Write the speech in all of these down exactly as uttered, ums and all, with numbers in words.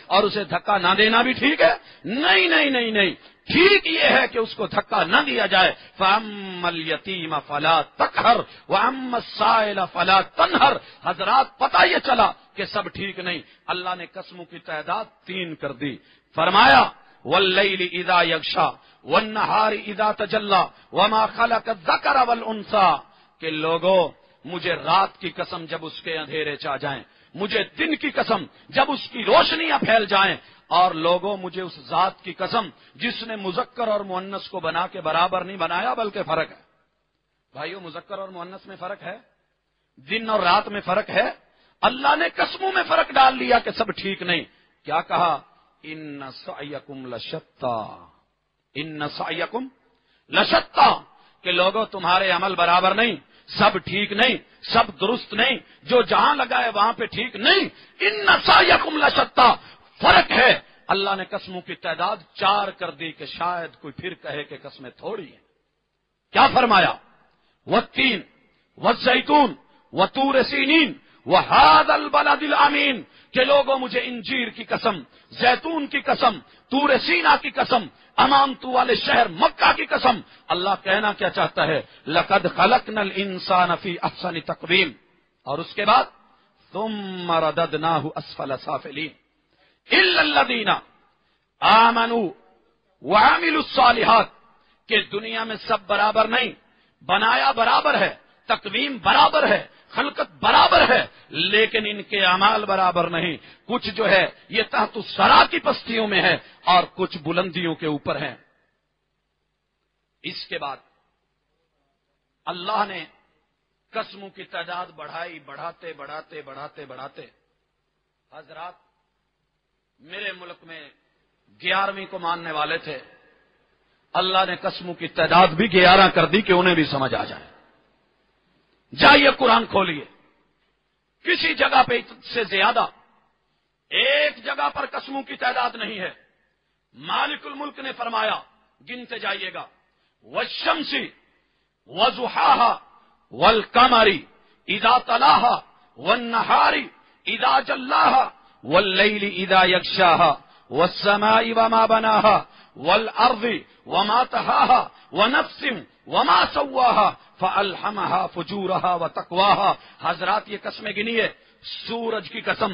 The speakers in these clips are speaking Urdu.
اور اسے دھکا نہ دینا بھی ٹھیک ہے؟ نہیں نہیں نہیں نہیں، ٹھیک یہ ہے کہ اس کو دھکا نہ دیا جائے. فَأَمَّا الْيَتِيمَ فَلَا تَقْهَرْ وَأَمَّا السَّائِلَ فَلَا تَنْهَرْ. حضرات پتہ یہ چلا کہ سب ٹھیک نہیں. اللہ نے قسموں کی تعداد تین کر دی. فرمایا وَاللَّيْلِ إِذَا يَغْشَى وَالنَّهَارِ إِذَا تَجَلَّى وَمَا خَلَقَ الذَّكَرَ وَالْأُنثَى. کہ لوگوں مجھے رات کی قسم جب اس کے اندھیرے چھا جائیں، مجھے دن کی قسم جب اس کی روشنیاں پھیل جائیں، اور لوگوں مجھے اس ذات کی قسم جس نے مذکر اور مؤنث کو بنا کے برابر نہیں بنایا بلکہ فرق ہے. بھائیو مذکر اور مؤنث میں فرق ہے، دن اور رات میں فرق ہے. اللہ نے قسموں میں فرق ڈال لیا کہ سب ٹھیک نہیں. کیا کہا؟ ان سعیکم لشتا، ان سعیکم لشتا، کہ لوگوں تمہارے عمل برابر نہیں، سب ٹھیک نہیں، سب درست نہیں، جو جہاں لگا ہے وہاں پہ ٹھیک نہیں. ان سعیکم لشتا، فرق ہے. اللہ نے قسموں کی تعداد چار کر دی کہ شاید کوئی پھر کہے کہ قسمیں تھوڑی ہیں. کیا فرمایا؟ والتین والزیتون وطور سینین وہذا البلد الامین، کہ لوگوں مجھے انجیر کی قسم، زیتون کی قسم، طور سینا کی قسم، امانتو والے شہر مکہ کی قسم. اللہ کہنا کیا چاہتا ہے؟ لقد خلقنا الانسان فی احسن تقویم. اور اس کے بعد ثم رددناہ اسفل سافلین الا الذین آمنوا وعملوا الصالحات. کہ دنیا میں سب برابر نہیں، بنایا برابر ہے، تقویم برابر ہے، خلقت برابر ہے، لیکن ان کے اعمال برابر نہیں. کچھ جو ہے یہ تحت الثری کی پستیوں میں ہے اور کچھ بلندیوں کے اوپر ہیں. اس کے بعد اللہ نے قسموں کی تعداد بڑھائی، بڑھاتے بڑھاتے بڑھاتے بڑھاتے حضرات میرے ملک میں گیارہویں کو ماننے والے تھے، اللہ نے قسموں کی تعداد بھی گیارہ کر دی کہ انہیں بھی سمجھ آ جائے. جائیے قرآن کھولیے، کسی جگہ پہ سے زیادہ ایک جگہ پر قسموں کی تعداد نہیں ہے. مالک الملک نے فرمایا، گنتے جائیے گا، والشمس وضحاها والقمر اذا تلاها والنهار اذا جلاها واللیل اذا یغشاها والسماء وما بناها والارض وما طحاها ونفس وما سواها فالہمها فجورها وتقواها. حضرات یہ قسمیں گنیے، سورج کی قسم،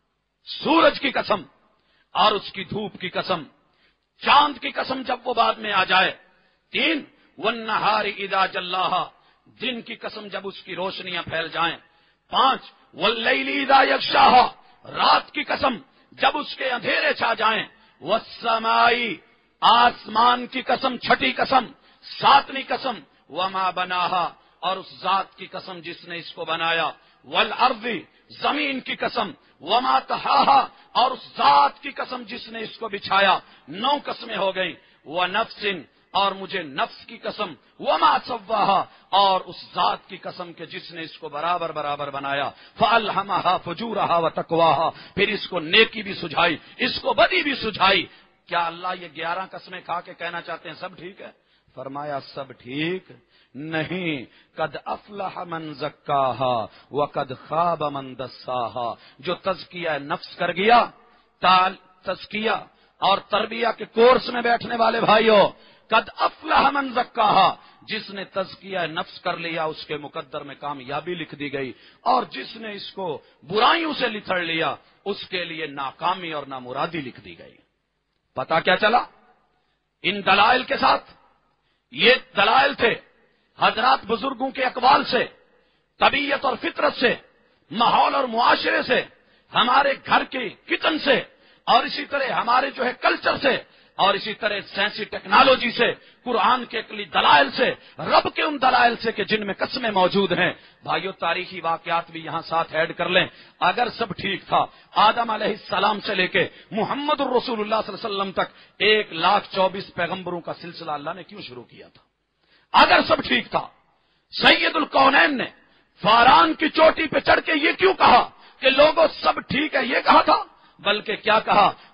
سورج کی قسم اور اس کی دھوپ کی قسم، چاند کی قسم جب وہ بعد میں آ جائے. تین، والنہار اذا جلاها، دن کی قسم جب اس کی روشنیاں پھیل جائیں. پانچ، واللیل اذا یغشاها، رات کی قسم جب اس کے اندھیرے چھا جائیں. والسماء، آسمان کی قسم چھٹی قسم، ساتویں قسم. وما بناها، اور اس ذات کی قسم جس نے اس کو بنایا. والارض، زمین کی قسم. وما طحاها، اور اس ذات کی قسم جس نے اس کو بچھایا. نو قسمیں ہو گئی. ونفس، اور مجھے نفس کی قسم. وما سواها، اور اس ذات کی قسم کے جس نے اس کو برابر برابر بنایا. فالہمها فجورها وتقواها، پھر اس کو نیکی بھی سجھائی، اس کو بدی بھی سجھائی. کیا اللہ یہ گیارہ قسمیں کھا کے کہنا چاہتے ہیں سب ٹھیک ہے؟ فرمایا سب ٹھیک نہیں. قد افلح من زکاہا وقد خاب من دساہا. جو تزکیہ نفس کر گیا، تزکیہ اور تربیہ کے کورس میں بیٹھنے والے بھائیوں، قد افلح من زکاہا، جس نے تزکیہ نفس کر لیا اس کے مقدر میں کامیابی لکھ دی گئی، اور جس نے اس کو برائیوں سے لتھڑ لیا اس کے لیے ناکامی اور نامرادی لکھ دی گئی. پتا کیا چلا؟ ان دلائل کے ساتھ، یہ دلائل تھے حضرات بزرگوں کے اقوال سے، طبیعت اور فطرت سے، ماحول اور معاشرے سے، ہمارے گھر کی کچن سے، اور اسی طرح ہمارے جو ہے کلچر سے، اور اسی طرح سائنسی ٹیکنالوجی سے، قرآن کے عقلی دلائل سے، رب کے ان دلائل سے کہ جن میں قسمیں موجود ہیں. بھائیو تاریخی واقعات بھی یہاں ساتھ ایڈ کر لیں. اگر سب ٹھیک تھا، آدم علیہ السلام سے لے کے محمد الرسول اللہ صلی اللہ علیہ وسلم تک ایک لاکھ چوبیس پیغمبروں کا سلسلہ اللہ نے کیوں شروع کیا تھا؟ اگر سب ٹھیک تھا، سید الکونین نے فاران کی چوٹی پہ چڑھ کے یہ کیوں کہا کہ لوگوں سب ٹھیک ہے؟ یہ کہا تھا، بلکہ کیا کہا؟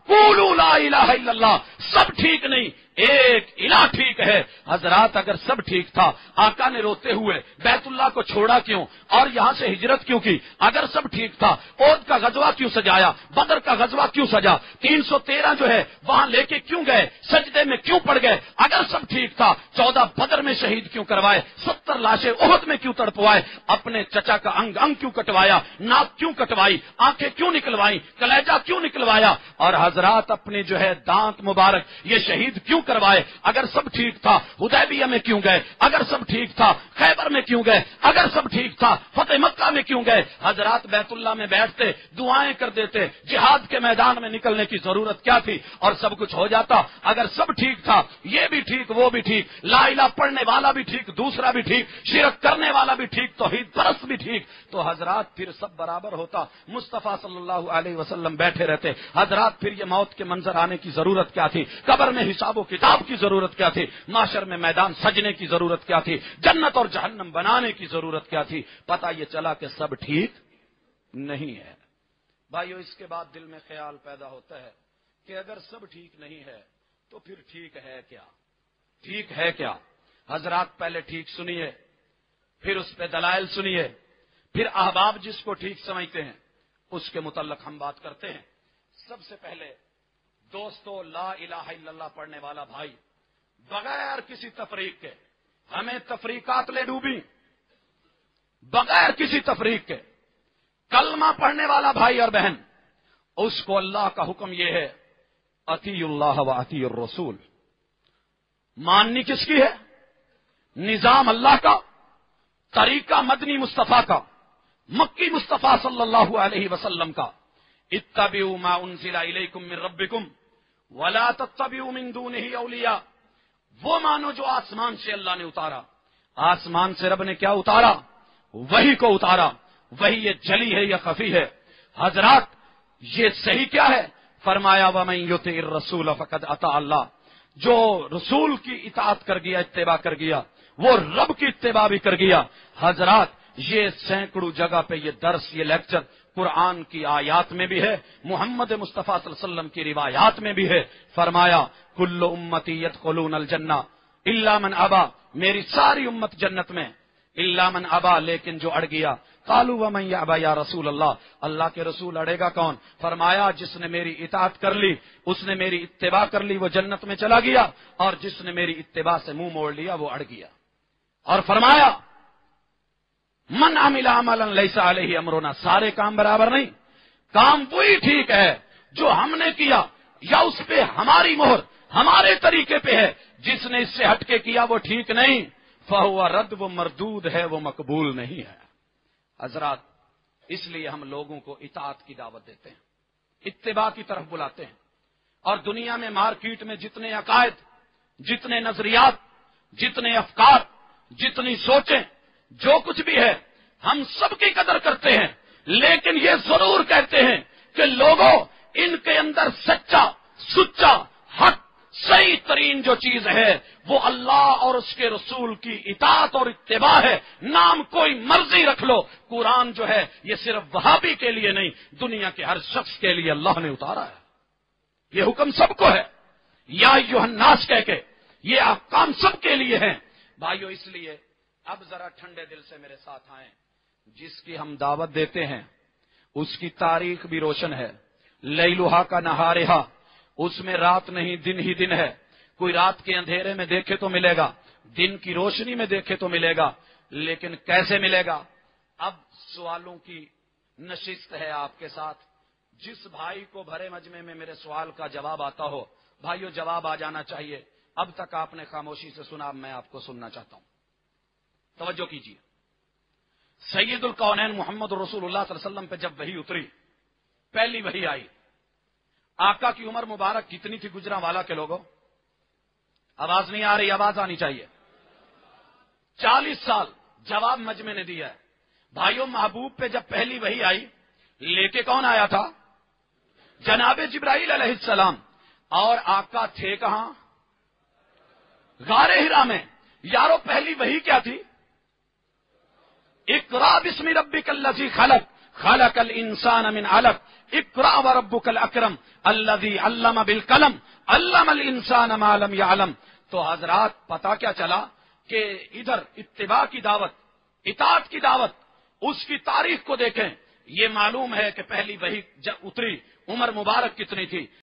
قولوا لا الہ الا اللہ، سب ٹھیک نہیں، ایک الہ ٹھیک ہے۔ حضرات اگر سب ٹھیک تھا، آقا نے روتے ہوئے بیت اللہ کو چھوڑا کیوں اور یہاں سے ہجرت کیوں کی؟ اگر سب ٹھیک تھا، احد کا غزوہ کیوں سجایا، بدر کا غزوہ کیوں سجا، تین سو تیرہ جو ہے وہاں لے کے کیوں گئے، سجدے میں کیوں پڑ گئے؟ اگر سب ٹھیک تھا، چودہ بدر میں شہید کیوں کروائے، ستر لاشیں احد میں کیوں تڑپوائے، اپنے چچا کا انگ انگ کیوں کٹوایا، ناک کیوں کٹوائی، آنکھیں کیوں نکلوائی، کلیجہ کیوں نکلوایا، اور حضرات اپنے جو ہے دانت مبارک یہ شہید کیوں کروائے؟ اگر سب ٹھیک تھا، حدیبیہ میں کیوں گئے؟ اگر سب ٹھیک تھا، خیبر میں کیوں گئے؟ اگر سب ٹھیک تھا، فتح مکہ میں کیوں گئے؟ حضرات بیت اللہ میں بیٹھتے، دعائیں کر دیتے، جہاد کے میدان میں نکلنے کی ضرورت کیا تھی؟ اور سب کچھ ہو جاتا۔ اگر سب ٹھیک تھا، یہ بھی ٹھیک، وہ بھی ٹھیک، لا الہ پڑھنے والا بھی ٹھیک، دوسرا بھی ٹھیک، شرک کرنے والا بھی ٹھیک، توحید پرست بھی ٹھیک، تو حضرات پھر سب برابر ہوتا، مصطفیٰ صلی اللہ علیہ وسلم بیٹھے رہتے۔ حضرات پھر یہ موت کے منظر آنے کی ضرورت کیا تھی؟ قبر میں حساب و کتاب کی ضرورت کیا تھی؟ معاشر میں میدان سجنے کی ضرورت کیا تھی؟ جنت اور جہنم بنانے کی ضرورت کیا تھی؟ پتہ یہ چلا کہ سب ٹھیک نہیں ہے۔ بھائیو، اس کے بعد دل میں خیال پیدا ہوتا ہے کہ اگر سب ٹھیک نہیں ہے تو پھر ٹھیک ہے کیا؟ ٹھیک ہے کیا؟ حضرات پہلے ٹھیک سنیے، پھر اس پہ دلائل سنیے، پھر احباب جس کو ٹھیک سمجھتے ہیں اس کے متعلق ہم بات کرتے ہیں۔ سب سے پہلے دوستو، لا الہ الا اللہ پڑھنے والا بھائی بغیر کسی تفریق کے، ہمیں تفریقات لے ڈوبی، بغیر کسی تفریق کے کلمہ پڑھنے والا بھائی اور بہن، اس کو اللہ کا حکم یہ ہے، اطیع اللہ و اطیع الرسول۔ ماننی کس کی ہے؟ نظام اللہ کا، طریقہ مدنی مصطفیٰ کا، مکی مصطفیٰ صلی اللہ علیہ وسلم کا۔ اتبعوا ما انزل الیکم من ربکم ولا تتبعوا من دونہ اولیاء۔ وہ مانو جو آسمان سے اللہ نے اتارا۔ آسمان سے رب نے کیا اتارا؟ وحی کو اتارا۔ وحی یہ جلی ہے یا خفی ہے؟ حضرات یہ صحیح کیا ہے؟ فرمایا وَمَن يُطِعِ الرَّسُولَ فَقَدْ أَطَاعَ اللَّهَ۔ جو رسول کی اطاعت کر گیا، اتباع کر گیا، وہ رب کی اتباع بھی کر گیا۔ حضرات یہ سینکڑوں جگہ پہ یہ درس، یہ لیکچر قرآن کی آیات میں بھی ہے، محمد مصطفیٰ صلی اللہ علیہ وسلم کی روایات میں بھی ہے۔ فرمایا کل امتی یدخلون الجنہ الا من ابا، میری ساری امت جنت میں، الا من ابا، لیکن جو اڑ گیا۔ قالوا ومن یابا یا رسول اللہ، اللہ کے رسول اڑے گا کون؟ فرمایا جس نے میری اطاعت کر لی، اس نے میری اتباع کر لی، وہ جنت میں چلا گیا، اور جس نے میری اتباع سے منہ موڑ لیا وہ اڑ گیا۔ اور فرمایا من عمل عملا لیس علیہ امرنا، سارے کام برابر نہیں، کام وہی ٹھیک ہے جو ہم نے کیا یا اس پہ ہماری مہر ہمارے طریقے پہ ہے، جس نے اس سے ہٹ کے کیا وہ ٹھیک نہیں، فہو رد، وہ مردود ہے، وہ مقبول نہیں ہے۔ حضرات اس لیے ہم لوگوں کو اطاعت کی دعوت دیتے ہیں، اتباع کی طرف بلاتے ہیں، اور دنیا میں مارکیٹ میں جتنے عقائد، جتنے نظریات، جتنے افکار، جتنی سوچیں، جو کچھ بھی ہے ہم سب کی قدر کرتے ہیں، لیکن یہ ضرور کہتے ہیں کہ لوگوں ان کے اندر سچا، سچا، حق، صحیح ترین جو چیز ہے وہ اللہ اور اس کے رسول کی اطاعت اور اتباع ہے۔ نام کوئی مرضی رکھ لو، قرآن جو ہے یہ صرف وہابی کے لیے نہیں، دنیا کے ہر شخص کے لیے اللہ نے اتارا ہے۔ یہ حکم سب کو ہے، یا ایھا الناس کہہ کے، یہ احکام سب کے لیے ہیں۔ بھائیو اس لیے اب ذرا ٹھنڈے دل سے میرے ساتھ آئیں، جس کی ہم دعوت دیتے ہیں اس کی تاریخ بھی روشن ہے، لیلھا کا نہارھا، اس میں رات نہیں دن ہی دن ہے۔ کوئی رات کے اندھیرے میں دیکھے تو ملے گا، دن کی روشنی میں دیکھے تو ملے گا، لیکن کیسے ملے گا؟ اب سوالوں کی نشست ہے آپ کے ساتھ۔ جس بھائی کو بھرے مجمع میں میرے سوال کا جواب آتا ہو، بھائیو جواب آ جانا چاہیے۔ اب تک آپ نے خاموشی سے سنا، اب میں آپ کو سننا چاہتا ہوں، توجہ کیجیے۔ سید الکونین محمد رسول اللہ صلی اللہ علیہ وسلم پہ جب وحی اتری، پہلی وحی آئی، آقا کی عمر مبارک کتنی تھی گجرا والا کے لوگوں؟ آواز نہیں آ رہی، آواز آنی چاہیے۔ چالیس سال جواب مجمع نے دیا ہے۔ بھائیوں محبوب پہ جب پہلی وحی آئی، لے کے کون آیا تھا؟ جناب جبرائیل علیہ السلام۔ اور آقا تھے کہاں؟ غار حرا میں۔ یارو پہلی وحی کیا تھی؟ اقرا بسم ربک الذی خلق، خلق الانسان من علق اقرأ وربک الاکرم الذی علم بالقلم علم الانسان ما لم یعلم. تو حضرات پتہ کیا چلا کہ ادھر اتباع کی دعوت، اطاعت کی دعوت، اس کی تاریخ کو دیکھیں. یہ معلوم ہے کہ پہلی وحی جب اتری عمر مبارک کتنی تھی،